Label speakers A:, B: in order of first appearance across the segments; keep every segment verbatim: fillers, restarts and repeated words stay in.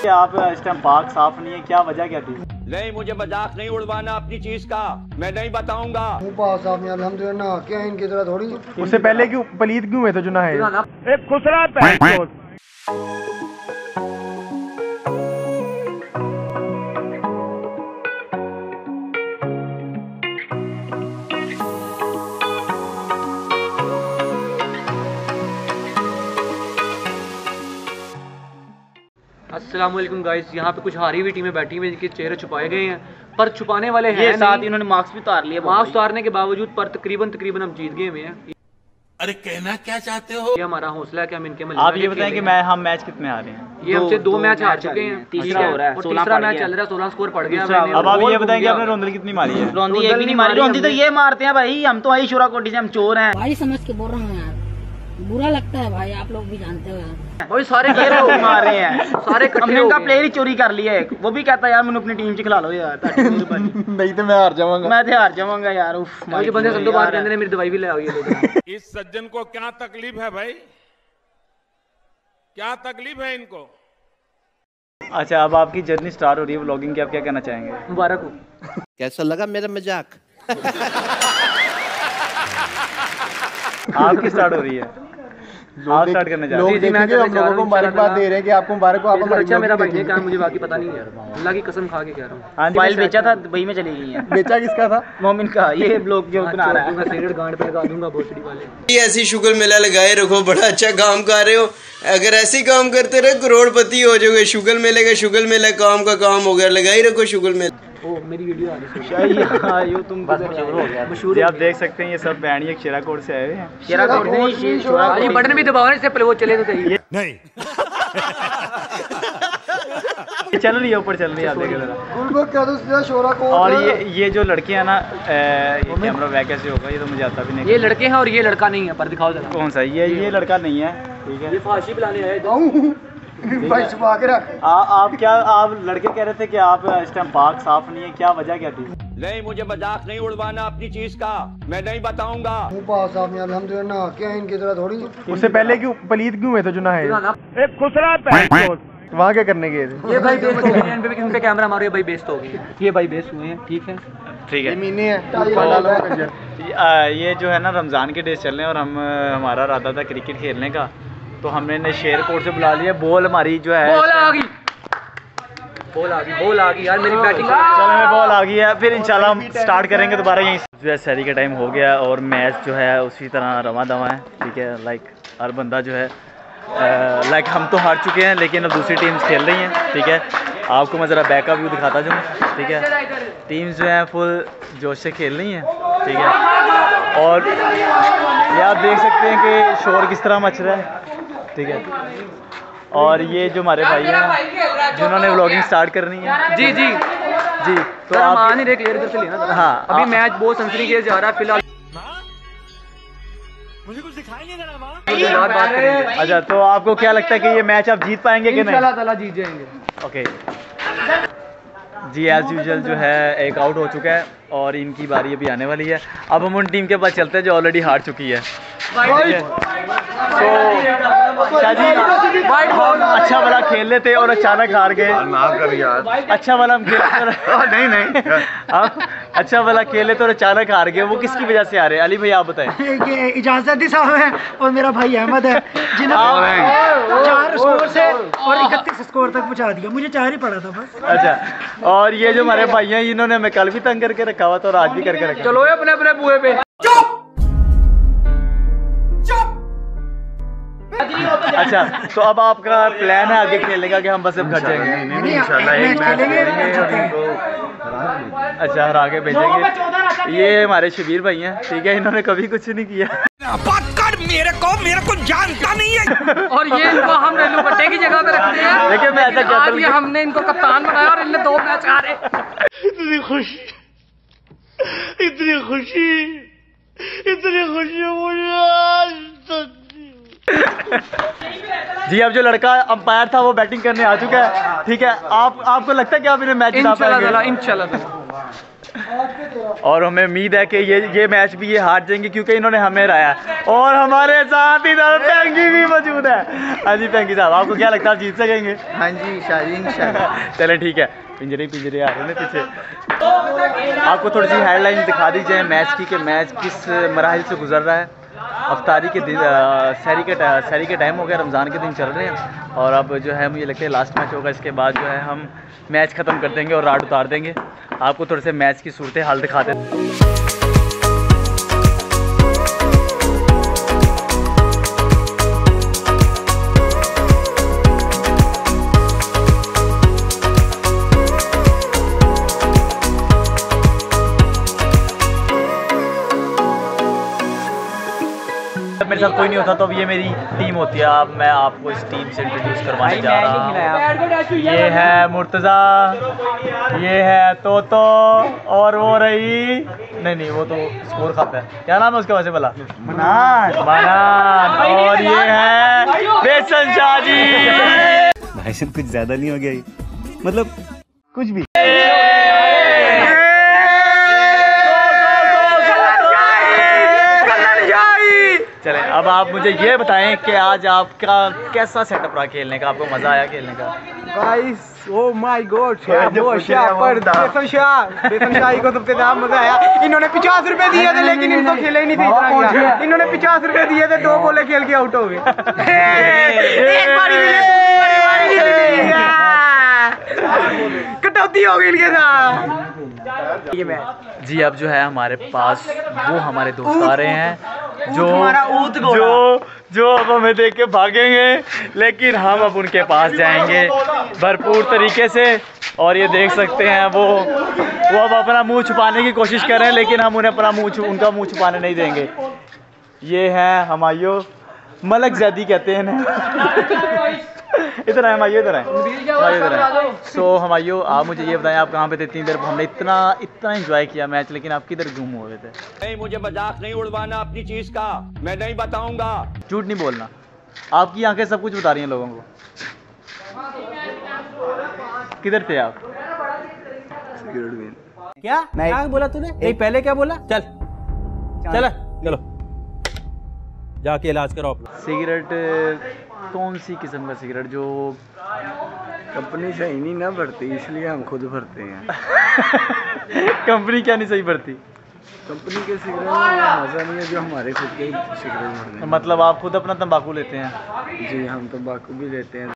A: क्या आप इस टाइम पाक साफ नहीं है, क्या वजह क्या थी?
B: नहीं, मुझे मजाक नहीं उड़वाना अपनी चीज का, मैं नहीं बताऊंगा।
C: अल्हम्दुलिल्लाह क्या इनकी तरह थोड़ी।
A: उससे पहले क्यों पलीद क्यों हुए थे जो नहाए?
B: एक खुसरा पैंट।
D: अस्सलाम वालेकुम गाइस, यहाँ पे कुछ हारी हुई टीमें बैठी हुई जिनके चेहरे छुपाए गए हैं, पर छुपाने वाले हैं
A: ये साथ
D: नहीं।
A: इन्होंने मार्क्स भी उतार लिए।
D: मार्क्स उतारने के बावजूद पर तकरीबन तकरीबन हम जीत गए हुए हैं।
E: अरे कहना क्या चाहते हो?
D: ये हमारा हौसला है कि हम इनके में
A: आप ये बताएं कि मैं हम मैच कितने हारे हैं?
D: ये हमसे दो मैच हार चुके हैं,
A: तीसरा हो रहा है,
D: तीसरा मैच चल रहा है, सोलह स्कोर पड़ गया।
A: अब आप ये बताएं कि आपने रोंदल कितनी मारी है?
F: रोंदी एक भी नहीं मारी, रोंदी तो ये मारते हैं भाई, हम तो आई शुरा कोटी से, हम चोर हैं
G: भाई, समझ के बोल रहा हूँ यार, बुरा लगता है भाई, आप लोग भी जानते हो यार।
D: भाई सारे
F: ये लोग मार रहे हैं,
D: सारे
F: हमने उनका प्लेयर ही चोरी कर लिया है। वो भी कहता है यार मैंने अपनी टीम से खिला लो यार।
A: नहीं तो मैं हार जाऊंगा।
F: मैं तो हार जाऊंगा यार। उफ,
D: भाई जो बंदे संदो बात कहते हैं मेरी दवाई भी ले आओ ये लोग।
E: इस सज्जन को क्या तकलीफ है भाई? क्या तकलीफ है इनको?
A: अच्छा, अब आपकी जर्नी स्टार्ट हो रही है व्लॉगिंग की, आप क्या कहना चाहेंगे?
D: मुबारक हो।
E: कैसा लगा मेरा मजाक?
A: आपकी स्टार्ट हो रही है, आप स्टार्ट करने जा रहे हैं।
D: जी, मैं हम लोगों को मुबारकबाद दे रहे हैं
C: कि आपको मुबारक हो। आप
D: अच्छा मेरा भाई ने कहा, मुझे बाकी पता नहीं है, अल्लाह की कसम खा के कह रहा हूँ।
F: मोबाइल बेचा था, दुबई में चली गई है।
C: बेचा किसका था?
F: मोमिन का। ये ब्लॉग जो बना रहा है,
D: मैं सिगरेट गांड पे लगा दूंगा भोसड़ी वाले।
H: ऐसी शुगर मेला लगाए रखो, बड़ा अच्छा काम कर रहे हो। अगर ऐसे काम करते रहे करोड़पति हो जाओगे। शुगर मेले का शुगर मेला काम का काम हो गया, लगाई रखो शुगर मेला।
D: ओ मेरी वीडियो आ रही है,
A: यो तुम बस मशहूर हो गया। मशहूर आप देख सकते हैं, ये सब बैंड ये शेराकोट से आए हुए हैं।
F: शेराकोट नहीं,
D: ये बटन भी दबाओ इससे पहले वो चले तो सही।
E: नहीं
A: ये चल रही है, ऊपर चल रही है, आप देखें जरा।
C: क्या तो शोरा को।
A: और ये ये जो लड़के हैं ना, ये कैमरा बैक कैसे होगा, ये तो मुझे आता भी नहीं।
D: ये लड़के हैं और ये लड़का नहीं है, पर दिखाओ जरा।
A: कौन सा? ये ये लड़का नहीं है, ठीक है।
D: ये फांसी पिलाने आए
C: भाई छुपा के रख।
A: आ, आप क्या आप लड़के कह रहे थे कि आप इस टाइम पाक साफ नहीं है, क्या वजह क्या थी?
B: नहीं, मुझे मजाक नहीं उड़वाना अपनी चीज का, मैं नहीं बताऊंगा।
C: अल्हम्दुलिल्लाह क्या इनकी तरह थोड़ी।
A: उससे पहले क्यों पलीद क्यों हुए थे जो नहाए?
B: एक खुसरा पैंट।
A: वहाँ क्या करने गए थे?
D: ये भाई बेस्ट हो गए, इन पे इन पे कैमरा मारो, ये भाई बेस्ट हो गए, ये भाई बेस्ट हुए हैं, ठीक है
A: ठीक है।
C: मीने है
A: ये जो है ना रमज़ान के डेज चल रहे हैं और हम हमारा इरादा था क्रिकेट खेलने का, तो हमने ने शेर कोर्ट से बुला लिया। बॉल हमारी जो है
D: बॉल आ गई, बॉल आ गई, बॉल आ गई यार, मेरी बैटिंग।
A: चलो हमें बॉल आ गई है, फिर इंशाल्लाह हम स्टार्ट करेंगे दोबारा यहीं से। जो है शहरी का टाइम हो गया और मैच जो है उसी तरह रवा दवा है, ठीक है। लाइक हर बंदा जो है लाइक हम तो हार चुके हैं, लेकिन अब दूसरी टीम्स खेल रही हैं, ठीक है। आपको मैं ज़रा बैक का व्यू दिखाता जाऊँ, ठीक है। टीम्स जो हैं फुल जोश से खेल रही हैं, ठीक है। और ये आप देख सकते हैं कि शोर किस तरह मच रहा है, ठीक है। और ये जो हमारे भाई हैं जिन्होंने व्लॉगिंग स्टार्ट करनी है,
D: जी जी
A: जी, तो
D: आप
A: आप
D: नहीं क्लियर कर से लेना।
A: हाँ,
D: अभी मैच बहुत सनसनी खेल जा रहा है फिलहाल।
E: मुझे कुछ दिखाई नहीं दे रहा।
D: बात करेंगे।
A: अच्छा, तो आपको क्या लगता है कि ये मैच आप जीत पाएंगे कि नहीं?
D: इंशाल्लाह ताला जीत जाएंगे।
A: ओके जी, एज यूजुअल जो है एक आउट हो चुका है और इनकी बारी अभी आने वाली है। अब हम उन टीम के पास चलते हैं जो ऑलरेडी हार चुकी है, ठीक है। तो शादी हम अच्छा वाला खेल रहे थे और अचानक हार गए। अच्छा वाला हम खेल नहीं नहीं हम अच्छा वाला खेले तो अचानक हार गए। वो किसकी वजह से हारे? अली भाई आप बताएं।
C: इजाजत साहब है और मेरा भाई अहमद है, जिन्होंने चार स्कोर से और इकतीस स्कोर तक पहुंचा दिया। मुझे चार ही पड़ा था बस।
A: अच्छा, और ये जो हमारे भाई हैं इन्होंने हमें कल भी तंग करके रखा हुआ था और आज भी करके रखा।
D: चलो अपने अपने बुए पे।
A: अच्छा, तो अब आपका प्लान है आगे खेलने का कि हम बस अब घर जाएंगे? अच्छा, हरा के भेजेंगे। ये हमारे शबीर भाई हैं, ठीक है। इन्होंने कभी कुछ नहीं किया।
E: मेरे को मेरे को जानता नहीं है।
D: और ये इनको हम रेलू पट्टे की जगह पे रखते हैं।
A: देखिए मैं ऐसा कहता हूं,
D: ये हमने इनको कप्तान बनाया और इनने दो मैच हारे।
E: इतनी खुशी, इतनी खुशी, इतनी खुशी मुझे।
A: जी, अब जो लड़का अंपायर था वो बैटिंग करने आ चुका है, ठीक है। आप आपको लगता है कि आप इन्हें मैच जिता पाएंगे?
D: इंशाल्लाह इंशाल्लाह।
A: और हमें उम्मीद है कि ये ये मैच भी ये हार जाएंगे क्योंकि इन्होंने हमें हराया। और हमारे साथ इधर पेंगी भी मौजूद है। हाँ जी पेंगी साहब, आपको क्या लगता है आप जीत सकेंगे?
F: हाँ जी शादी इंशाल्लाह।
A: चले ठीक है, पिंजरे पिंजरे आ रहे हैं पीछे। आपको थोड़ी सी हेडलाइन दिखा दी जाए मैच की कि मैच किस मराहिल से गुजर रहा है। अफ्तारी के दिन सहरी के सहरी के टाइम हो गया, रमज़ान के दिन चल रहे हैं और अब जो है मुझे लगता है लास्ट मैच होगा, इसके बाद जो है हम मैच ख़त्म कर देंगे और राड उतार देंगे। आपको थोड़े से मैच की सूरत हाल दिखा दें। मेरे साथ कोई नहीं होता तो अब ये मेरी टीम होती है। अब मैं आपको इस टीम से इंट्रोड्यूस करवाने जा रहा हूँ। ये है मुर्तज़ा, ये है तोतो और वो रही नहीं नहीं वो तो स्कोर खाता है, क्या नाम है उसके वैसे भला? मनान। मनान। और ये है बेसन शाह जी।
I: भाई साहब कुछ ज़्यादा नहीं हो गया ये, मतलब कुछ भी।
A: चलें अब आप मुझे ये बताएं कि आज आपका कैसा सेटअप रहा खेलने का, आपको मज़ा आया खेलने का?
F: गाइस ओ माय गॉड, बेसन शाह बेसन शाही को सबसे ज्यादा मजा आया। इन्होंने पचास रुपए दिए थे लेकिन इनको खेले ही नहीं थे इतना। इन्होंने पचास रुपए दिए थे, दो बोले खेल के आउट हो गए। एक बारी कटौती हो गई इनके साथ।
A: जी अब जो है हमारे पास वो हमारे दोस्त आ रहे हैं जो जो जो अब हमें देख के भागेंगे, लेकिन हम अब उनके पास जाएंगे भरपूर तरीके से। और ये देख सकते हैं वो वो अब अपना मुंह छुपाने की कोशिश कर रहे हैं, लेकिन हम उन्हें अपना मुंह उनका मुंह छुपाने नहीं देंगे। ये हैं हमायूं, मलक ज़ैदी कहते हैं ना। इधर आए हमायूं, इधर आए हमायूं, इधर आए। सो हमायूं आप मुझे ये बताएं आप कहाँ पे थे इतनी देर? हमने इतना इतना एंजॉय किया मैच, लेकिन आप किधर गुम हो गए थे?
B: नहीं मुझे मजाक नहीं उड़वाना अपनी चीज का, मैं नहीं बताऊंगा।
A: झूठ नहीं बोलना, आपकी आंखें सब कुछ बता रही हैं लोगों को। किधर थे आप?
F: क्या नहीं क्या बोला तूने? नहीं पहले क्या बोला? चल चल चलो जाके इलाज कराओ अपना।
A: सिगरेट कौन सी किस्म का सिगरेट? जो
H: कंपनी सही नहीं ना भरती, इसलिए हम खुद भरते हैं।
A: कंपनी क्या नहीं सही भरती?
H: कंपनी के सिगरेट में मज़ा नहीं है जो हमारे खुद के सिगरेट भरने।
A: मतलब आप खुद अपना तंबाकू लेते हैं?
H: जी हम तंबाकू भी लेते हैं।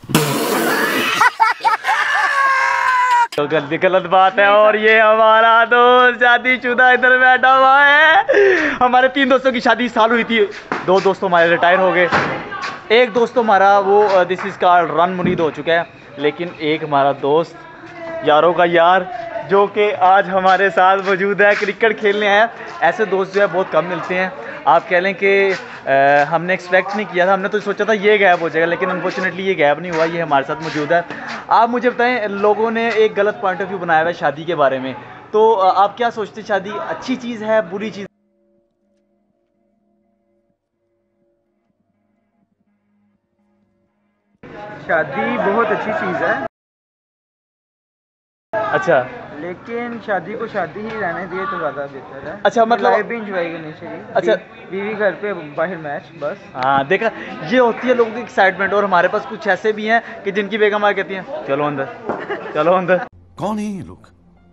A: तो गलती गलत बात है। और ये हमारा दोस्त शादीशुदा इधर बैठा हुआ है। हमारे तीन दोस्तों की शादी साल हुई थी, दो दोस्तों हमारे रिटायर हो गए, एक दोस्त हमारा वो दिस इज़ कॉल्ड रन मुनीद हो चुका है, लेकिन एक हमारा दोस्त यारों का यार जो कि आज हमारे साथ मौजूद है, क्रिकेट खेलने हैं। ऐसे दोस्त जो है बहुत कम मिलते हैं। आप कह लें कि हमने एक्सपेक्ट नहीं किया था, हमने तो सोचा था ये गैप हो जाएगा, लेकिन अनफॉर्चुनेटली ये गैप नहीं हुआ, ये हमारे साथ मौजूद है। आप मुझे बताएं, लोगों ने एक गलत पॉइंट ऑफ व्यू बनाया हुआ है शादी के बारे में, तो आप क्या सोचते हैं, शादी अच्छी चीज़ है बुरी चीज़?
F: शादी बहुत अच्छी चीज है,
A: अच्छा
F: लेकिन शादी को शादी ही रहने दिए तो ज्यादा बेहतर है।
A: अच्छा मतलब
F: लाइफ भी इंजॉय करनी चाहिए।
A: अच्छा
F: बीवी घर पे बाहर मैच बस।
A: हाँ देखा, ये होती है लोगों की एक्साइटमेंट। और हमारे पास कुछ ऐसे भी हैं कि जिनकी बेगम आ कहती हैं चलो अंदर चलो अंदर।
I: कौन है ये लोग,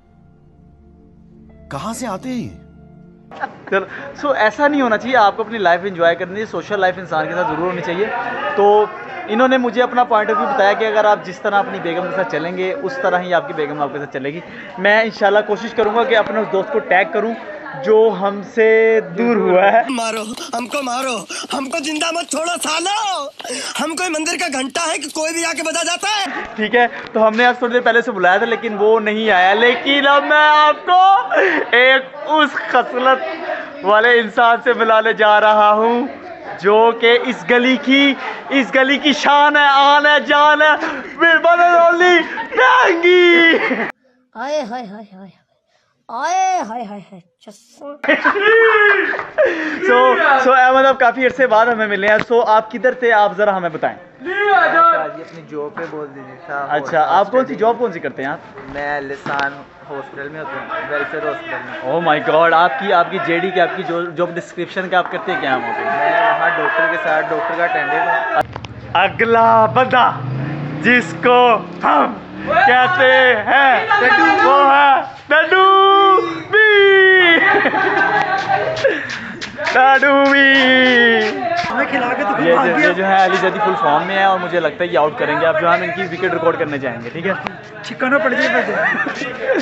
I: कहाँ से आते हैं?
A: चलो सो ऐसा नहीं होना चाहिए, आपको अपनी लाइफ एंजॉय करनी चाहिए, सोशल लाइफ इंसान के साथ ज़रूर होनी चाहिए। तो इन्होंने मुझे अपना पॉइंट ऑफ व्यू बताया कि अगर आप जिस तरह अपनी बेगम के साथ चलेंगे उस तरह ही आपकी बेगम आपके साथ चलेगी। मैं इंशाल्लाह कोशिश करूंगा कि अपने उस दोस्त को टैग करूं जो हमसे दूर हुआ है।
E: मारो हमको, मारो हमको, जिंदा मत छोड़ो सालो। हम कोई मंदिर का घंटा है कि कोई भी आके बजा जाता है।
A: ठीक है, तो हमने आज थोड़ी देर पहले से बुलाया था लेकिन वो नहीं आया। लेकिन अब मैं आपको एक उस खसलत वाले इंसान से मिलाने जा रहा हूँ जो कि इस गली की इस गली की शान है, आन है, जान है, पेंगी।
G: हाय हाय हाय हाय आए हाय हाय हाय सो
A: सो अहमद अब काफी अरसे बाद हमें मिले हैं। सो आप किधर थे, आप जरा हमें बताएं।
F: अपनी जॉब पे बोल दीजिए।
A: अच्छा, आप कौन सी जॉब कौन सी करते हैं आप?
F: मैं लिसान हॉस्पिटल में होते हैं, वेलफेयर हॉस्पिटल में।
A: ओह माय गॉड, आपकी आपकी जेडी की आपकी जो जॉब डिस्क्रिप्शन का आप करते हैं क्या वहाँ पे?
F: मैं वहाँ डॉक्टर के साथ डॉक्टर का अटेंडेंट हूँ।
A: अगला बंदा जिसको हम कहते हैं वो है डड्डू बी। डड्डू बी
C: हमें खिला के तो
A: ये जो, ये जो है अली जदी फुल फॉर्म में है और मुझे लगता है ये आउट करेंगे। अब जो हम इनकी विकेट रिकॉर्ड करने जाएंगे, ठीक है?
C: छिकाना पड़ जाए।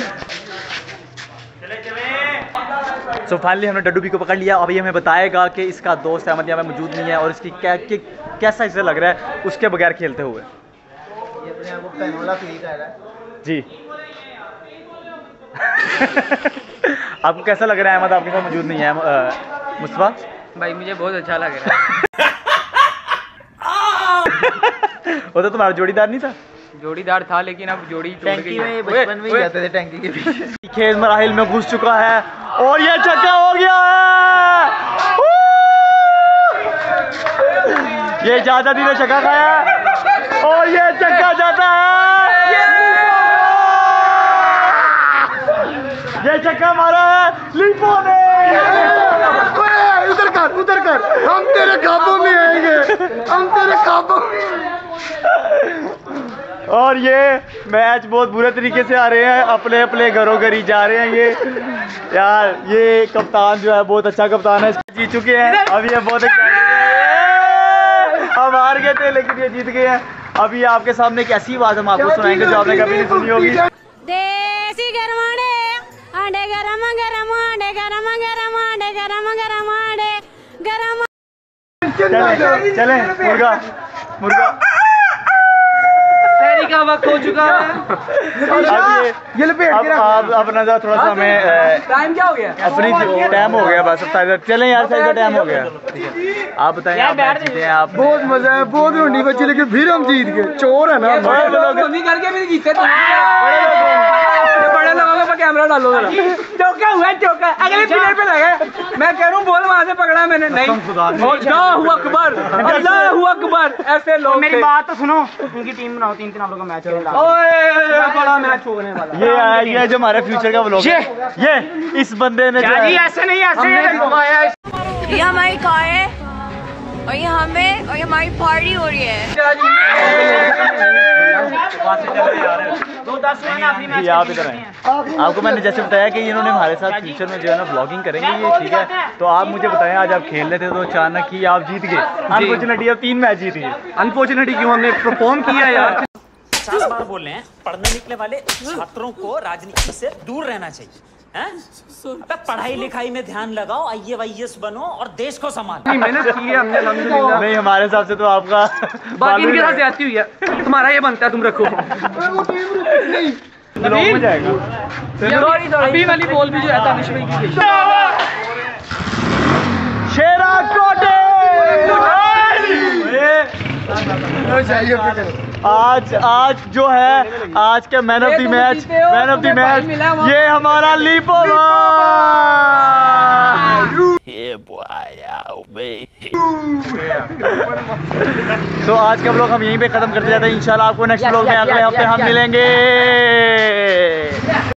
A: सो फाइनली हमने डड्डू बी को पकड़ लिया। अभी हमें बताएगा कि इसका दोस्त अहमद यहाँ में मौजूद नहीं है और इसकी क्या कि, कैसा इसे लग रहा है उसके बगैर खेलते हुए।
F: ये अपने आप को पेनोला फील कर रहा है
A: जी। आपको कैसा लग रहा है अहमद आपके साथ मौजूद नहीं है? मुस्तफा
F: भाई मुझे बहुत अच्छा लग रहा है।
A: वो तो तुम्हारा जोड़ीदार नहीं था?
F: जोड़ीदार था लेकिन अब जोड़ी
C: टैंकी में बचपन में ही जाते थे टैंकी के पीछे।
A: खेल मराहिल में घुस चुका है और ये छक्का हो गया है। ये ज्यादा दिन छक्का खाया और ये छक्का जाता है। ये छक्का मारा है लीपो ने।
E: उधर कर उधर कर, हम तेरे काबू में आएंगे, हम तेरे काबू में।
A: और ये मैच बहुत बुरे तरीके से आ रहे हैं, अपने अपने घरों घर ही जा रहे हैं। ये यार ये कप्तान जो है बहुत अच्छा कप्तान है, जीत चुके हैं। अब ये बहुत हम हार गए थे लेकिन ये जीत गए हैं। अभी आपके सामने एक ऐसी आवाज हम आपको सुनाएंगे जो आपने कभी नहीं सुनी होगी।
G: देसी गरमाड़े आंडे गरम गरम आंडे गरम गरम आंडे गरम गरम आंडे गरम।
A: चले चले मुर्गा मुर्गा
F: शहरी का वक्त हो चुका है।
A: अब ये
F: ये लपेट
A: अब
F: के रख।
A: आप अपना जरा थोड़ा सा हमें
F: टाइम क्या हो गया?
A: अपनी टाइम हो गया बस। अब चलें यार, सही का टाइम हो गया। आप बताएं आप मैच जीते हैं आप?
E: बहुत मजा है, बहुत रोनी बची लेकिन फिर हम जीत गए। चोर है ना
A: बड़े लोग
F: करके भी जीते। बड़े लोगों का कैमरा डालो जरा। चौका हुआ चौका, अगले पिलर पे लगा। मैं कह रहा हूँ बॉल वहां से पकड़ा मैंने नहीं। अल्लाहू अकबर, अल्लाहू अकबर। ऐसे लोग
C: मेरी बात तो सुनो, उनकी टीम बनाओ, तीन तीन आप लोग का मैच खेलना।
F: ओए बड़ा मैच होने वाला।
A: ये है ये जो हमारे फ्यूचर का व्लॉग है। ये इस बंदे ने जो है
C: ऐसे नहीं ऐसे
G: ये हमारी कार है और ये हमें और ये हमारी पार्टी हो रही है।
A: जी आप इधर आए। आपको मैंने जैसे बताया कि इन्होंने हमारे साथ फ्यूचर में जो है ना व्लॉगिंग करेंगे ये, ठीक है? तो आप मुझे बताएं आज आप खेल रहे थे तो अचानक ही आप जीत गए। अनफॉर्चुनेटली आप तीन मैच जीत गए।
F: अनफॉर्चुनेटली क्यों, हमने परफॉर्म किया यार।
J: पचास बार बोल रहे हैं पढ़ने निकले वाले छात्रों को राजनीति से दूर रहना चाहिए। हैं? अबे पढ़ाई लिखाई में ध्यान लगाओ, आई ए वाई एस बनो और देश को संभालो।
F: मेहनत की है हमने अल्हम्दुलिल्लाह।
A: नहीं हमारे हिसाब से तो आपका
F: बाकी इनके साथ ज्यादती हुई है। तुम्हारा ये बनता है, तुम रखो।
A: ब्लॉग में जाएगा।
F: अभी वाली बॉल भी जो है दानिश भाई की गई।
A: शेरा कोटे आज आज जो है आज के man of the match man of the match ये हमारा लीपो तो आज का ब्लॉग हम यहीं पे खत्म करते जाते हैं। इंशाल्लाह आपको नेक्स्ट ब्लॉग में अगले हफ्ते हम मिलेंगे।